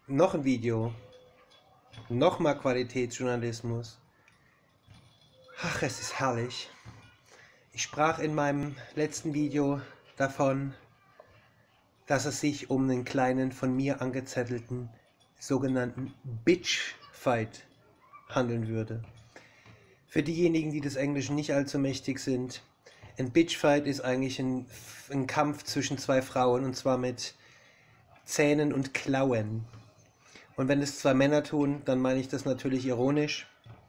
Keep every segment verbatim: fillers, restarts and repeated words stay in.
Noch ein Video, nochmal Qualitätsjournalismus. Ach, es ist herrlich. Ich sprach in meinem letzten Video davon, dass es sich um einen kleinen von mir angezettelten sogenannten Bitchfight handeln würde. Für diejenigen, die des Englischen nicht allzu mächtig sind, ein Bitchfight ist eigentlich ein, ein Kampf zwischen zwei Frauen, und zwar mit Zähnen und Klauen. Und wenn es zwei Männer tun, dann meine ich das natürlich ironisch.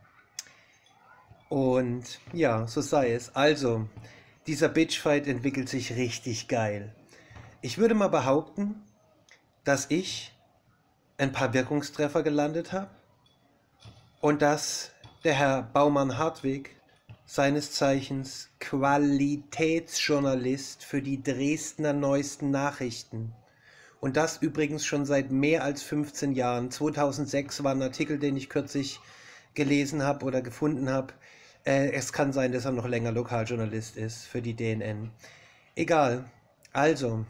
Und ja, so sei es. Also, dieser Bitchfight entwickelt sich richtig geil. Ich würde mal behaupten, dass ich ein paar Wirkungstreffer gelandet habe und dass der Herr Baumann-Hartwig, seines Zeichens Qualitätsjournalist für die Dresdner Neuesten Nachrichten, und das übrigens schon seit mehr als fünfzehn Jahren. zweitausendsechs war ein Artikel, den ich kürzlich gelesen habe oder gefunden habe. Äh, es kann sein, dass er noch länger Lokaljournalist ist für die D N N. Egal. Also,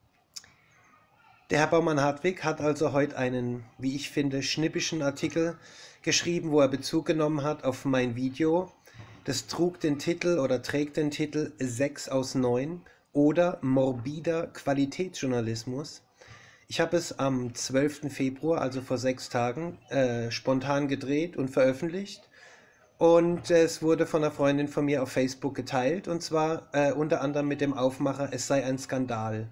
der Herr Baumann-Hartwig hat also heute einen, wie ich finde, schnippischen Artikel geschrieben, wo er Bezug genommen hat auf mein Video. Das trug den Titel oder trägt den Titel sechs aus neun oder morbider Qualitätsjournalismus. Ich habe es am zwölften Februar, also vor sechs Tagen, äh, spontan gedreht und veröffentlicht. Und es wurde von einer Freundin von mir auf Facebook geteilt, und zwar äh, unter anderem mit dem Aufmacher, es sei ein Skandal.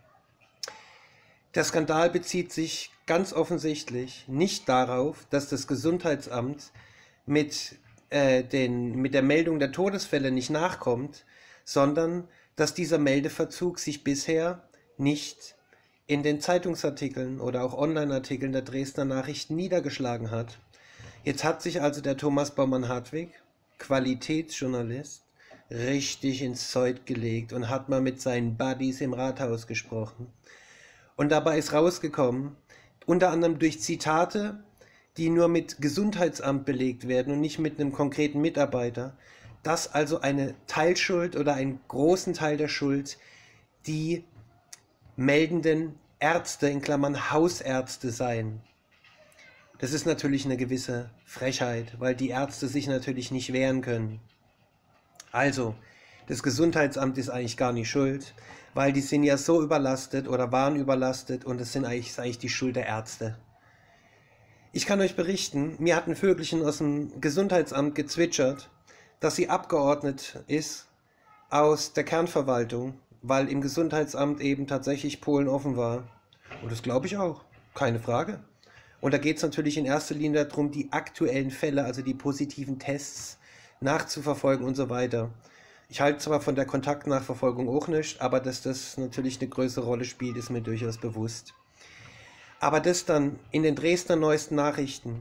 Der Skandal bezieht sich ganz offensichtlich nicht darauf, dass das Gesundheitsamt mit, äh, den, mit der Meldung der Todesfälle nicht nachkommt, sondern dass dieser Meldeverzug sich bisher nicht in den Zeitungsartikeln oder auch Online-Artikeln der Dresdner Nachrichten niedergeschlagen hat. Jetzt hat sich also der Thomas Baumann-Hartwig, Qualitätsjournalist, richtig ins Zeug gelegt und hat mal mit seinen Buddies im Rathaus gesprochen. Und dabei ist rausgekommen, unter anderem durch Zitate, die nur mit Gesundheitsamt belegt werden und nicht mit einem konkreten Mitarbeiter, dass also eine Teilschuld oder einen großen Teil der Schuld die meldenden Ärzte, in Klammern Hausärzte, seien. Das ist natürlich eine gewisse Frechheit, weil die Ärzte sich natürlich nicht wehren können. Also, das Gesundheitsamt ist eigentlich gar nicht schuld, weil die sind ja so überlastet oder waren überlastet, und es sind eigentlich, ist eigentlich die Schuld der Ärzte. Ich kann euch berichten, mir hat ein Vögelchen aus dem Gesundheitsamt gezwitschert, dass sie abgeordnet ist aus der Kernverwaltung, weil im Gesundheitsamt eben tatsächlich Polen offen war. Und das glaube ich auch, keine Frage. Und da geht es natürlich in erster Linie darum, die aktuellen Fälle, also die positiven Tests, nachzuverfolgen und so weiter. Ich halte zwar von der Kontaktnachverfolgung auch nicht, aber dass das natürlich eine größere Rolle spielt, ist mir durchaus bewusst. Aber das dann in den Dresdner Neuesten Nachrichten,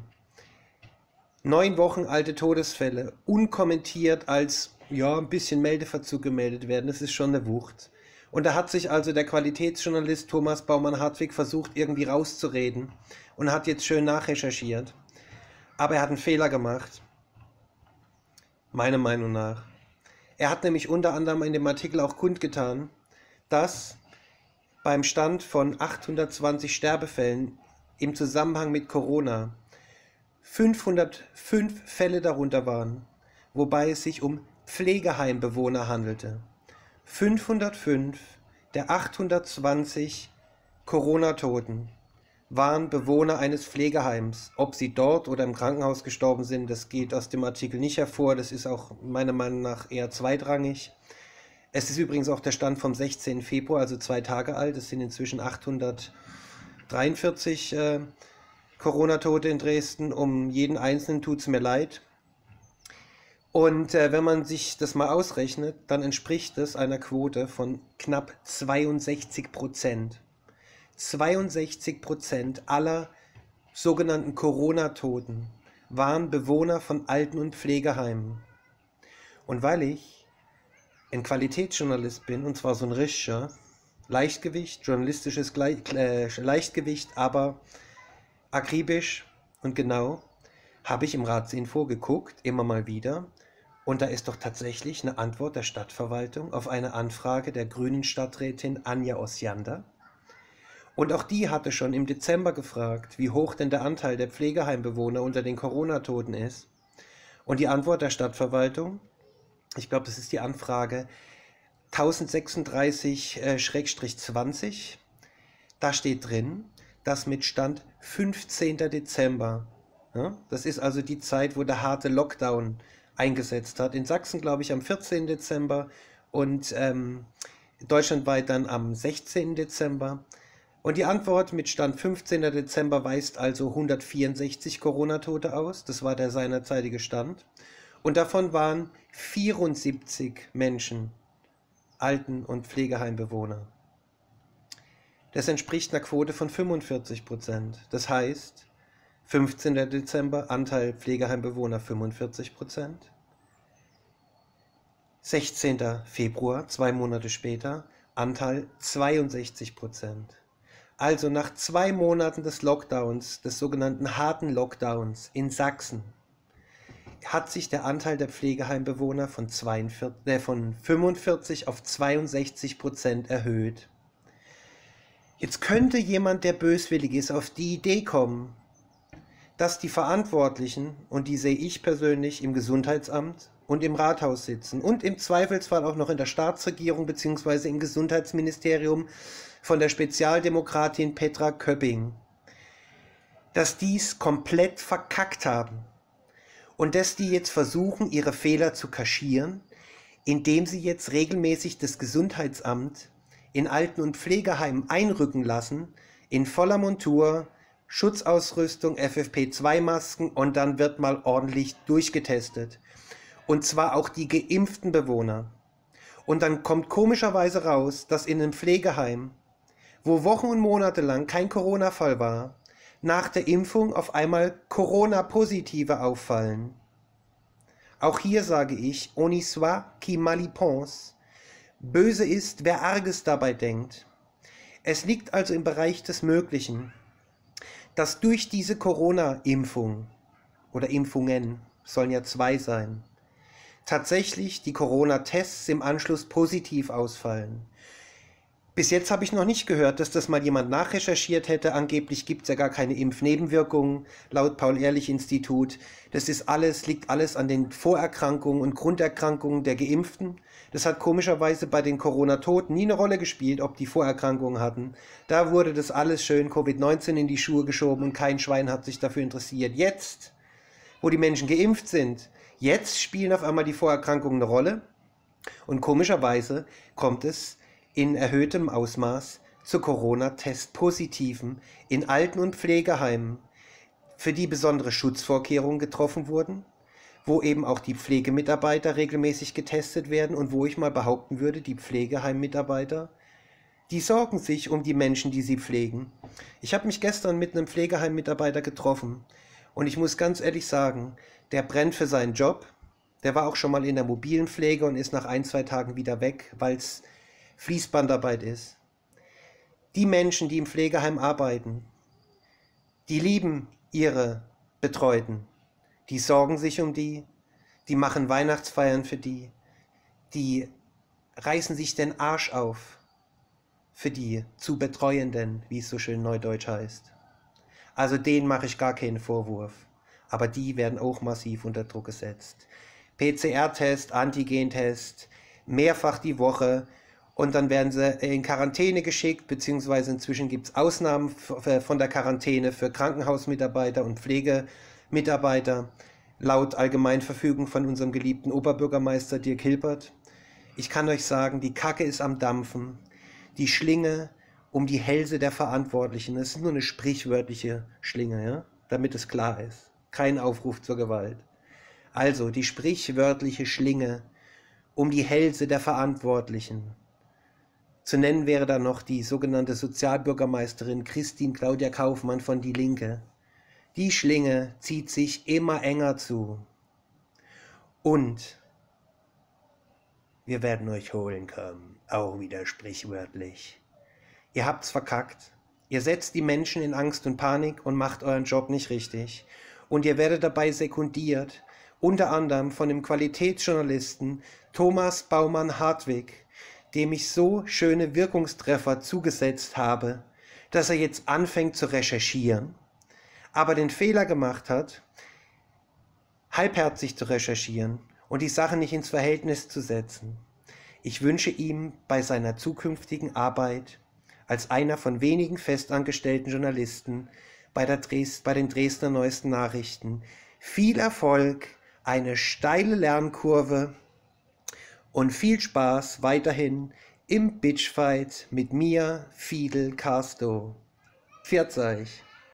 neun Wochen alte Todesfälle, unkommentiert als, ja, ein bisschen Meldeverzug gemeldet werden, das ist schon eine Wucht. Und da hat sich also der Qualitätsjournalist Thomas Baumann-Hartwig versucht, irgendwie rauszureden und hat jetzt schön nachrecherchiert. Aber er hat einen Fehler gemacht, meiner Meinung nach. Er hat nämlich unter anderem in dem Artikel auch kundgetan, dass beim Stand von achthundertzwanzig Sterbefällen im Zusammenhang mit Corona fünfhundertfünf Fälle darunter waren, wobei es sich um Pflegeheimbewohner handelte. fünfhundertfünf der achthundertzwanzig Corona-Toten waren Bewohner eines Pflegeheims. Ob sie dort oder im Krankenhaus gestorben sind, das geht aus dem Artikel nicht hervor. Das ist auch meiner Meinung nach eher zweitrangig. Es ist übrigens auch der Stand vom sechzehnten Februar, also zwei Tage alt. Es sind inzwischen achthundertdreiundvierzig äh, Corona-Tote in Dresden. Um jeden Einzelnen tut es mir leid. Und äh, wenn man sich das mal ausrechnet, dann entspricht es einer Quote von knapp zweiundsechzig Prozent. zweiundsechzig Prozent aller sogenannten Corona-Toten waren Bewohner von Alten- und Pflegeheimen. Und weil ich ein Qualitätsjournalist bin, und zwar so ein richtiger, Leichtgewicht, journalistisches Gle äh, Leichtgewicht, aber akribisch und genau, habe ich im Ratsinfo geguckt, immer mal wieder, und da ist doch tatsächlich eine Antwort der Stadtverwaltung auf eine Anfrage der grünen Stadträtin Anja Osiander. Und auch die hatte schon im Dezember gefragt, wie hoch denn der Anteil der Pflegeheimbewohner unter den Corona-Toten ist. Und die Antwort der Stadtverwaltung, ich glaube, das ist die Anfrage tausendsechsunddreißig zwanzig, da steht drin, dass mit Stand fünfzehnten Dezember, ja, das ist also die Zeit, wo der harte Lockdown eingesetzt hat, in Sachsen glaube ich am vierzehnten Dezember und ähm, deutschlandweit dann am sechzehnten Dezember. Und die Antwort mit Stand fünfzehnten Dezember weist also hundertvierundsechzig Corona-Tote aus, das war der seinerzeitige Stand. Und davon waren vierundsiebzig Menschen Alten- und Pflegeheimbewohner. Das entspricht einer Quote von fünfundvierzig Prozent. Das heißt, fünfzehnten Dezember Anteil Pflegeheimbewohner fünfundvierzig Prozent. sechzehnten Februar, zwei Monate später, Anteil zweiundsechzig Prozent. Also nach zwei Monaten des Lockdowns, des sogenannten harten Lockdowns in Sachsen, hat sich der Anteil der Pflegeheimbewohner von, zweiundvierzig, äh, von fünfundvierzig auf zweiundsechzig Prozent erhöht. Jetzt könnte jemand, der böswillig ist, auf die Idee kommen, dass die Verantwortlichen, und die sehe ich persönlich im Gesundheitsamt und im Rathaus sitzen und im Zweifelsfall auch noch in der Staatsregierung bzw. im Gesundheitsministerium von der Spezialdemokratin Petra Köpping, dass dies komplett verkackt haben und dass die jetzt versuchen, ihre Fehler zu kaschieren, indem sie jetzt regelmäßig das Gesundheitsamt in Alten- und Pflegeheimen einrücken lassen, in voller Montur, Schutzausrüstung, F F P zwei Masken und dann wird mal ordentlich durchgetestet. Und zwar auch die geimpften Bewohner. Und dann kommt komischerweise raus, dass in einem Pflegeheim, wo Wochen und Monate lang kein Corona-Fall war, nach der Impfung auf einmal Corona-Positive auffallen. Auch hier sage ich, honi soit qui mal y pense, böse ist, wer Arges dabei denkt. Es liegt also im Bereich des Möglichen, dass durch diese Corona-Impfung oder Impfungen, sollen ja zwei sein, tatsächlich die Corona-Tests im Anschluss positiv ausfallen. Bis jetzt habe ich noch nicht gehört, dass das mal jemand nachrecherchiert hätte. Angeblich gibt es ja gar keine Impfnebenwirkungen, laut Paul-Ehrlich-Institut. Das ist alles, liegt alles an den Vorerkrankungen und Grunderkrankungen der Geimpften. Das hat komischerweise bei den Corona-Toten nie eine Rolle gespielt, ob die Vorerkrankungen hatten. Da wurde das alles schön Covid neunzehn in die Schuhe geschoben und kein Schwein hat sich dafür interessiert. Jetzt, wo die Menschen geimpft sind, jetzt spielen auf einmal die Vorerkrankungen eine Rolle. Und komischerweise kommt es in erhöhtem Ausmaß zu Corona-Test-Positiven in Alten- und Pflegeheimen, für die besondere Schutzvorkehrungen getroffen wurden, wo eben auch die Pflegemitarbeiter regelmäßig getestet werden und wo ich mal behaupten würde, die Pflegeheimmitarbeiter, die sorgen sich um die Menschen, die sie pflegen. Ich habe mich gestern mit einem Pflegeheimmitarbeiter getroffen und ich muss ganz ehrlich sagen, der brennt für seinen Job, der war auch schon mal in der mobilen Pflege und ist nach ein, zwei Tagen wieder weg, weil es Fließbandarbeit ist. Die Menschen, die im Pflegeheim arbeiten, die lieben ihre Betreuten, die sorgen sich um die, die machen Weihnachtsfeiern für die, die reißen sich den Arsch auf für die zu Betreuenden, wie es so schön neudeutsch heißt. Also denen mache ich gar keinen Vorwurf, aber die werden auch massiv unter Druck gesetzt. P C R-Test, Antigen-Test, mehrfach die Woche. Und dann werden sie in Quarantäne geschickt, beziehungsweise inzwischen gibt es Ausnahmen von der Quarantäne für Krankenhausmitarbeiter und Pflegemitarbeiter, laut Allgemeinverfügung von unserem geliebten Oberbürgermeister Dirk Hilpert. Ich kann euch sagen, die Kacke ist am Dampfen. Die Schlinge um die Hälse der Verantwortlichen, das ist nur eine sprichwörtliche Schlinge, ja? Damit es klar ist. Kein Aufruf zur Gewalt. Also die sprichwörtliche Schlinge um die Hälse der Verantwortlichen. Zu nennen wäre da noch die sogenannte Sozialbürgermeisterin Christine Claudia Kaufmann von Die Linke. Die Schlinge zieht sich immer enger zu. Und wir werden euch holen kommen, auch wieder sprichwörtlich. Ihr habt's verkackt. Ihr setzt die Menschen in Angst und Panik und macht euren Job nicht richtig. Und ihr werdet dabei sekundiert, unter anderem von dem Qualitätsjournalisten Thomas Baumann-Hartwig, dem ich so schöne Wirkungstreffer zugesetzt habe, dass er jetzt anfängt zu recherchieren, aber den Fehler gemacht hat, halbherzig zu recherchieren und die Sache nicht ins Verhältnis zu setzen. Ich wünsche ihm bei seiner zukünftigen Arbeit als einer von wenigen festangestellten Journalisten bei, der Dres- bei den Dresdner Neuesten Nachrichten viel Erfolg, eine steile Lernkurve und viel Spaß weiterhin im Bitchfight mit mir, Fidel Castro. Pfiat euch!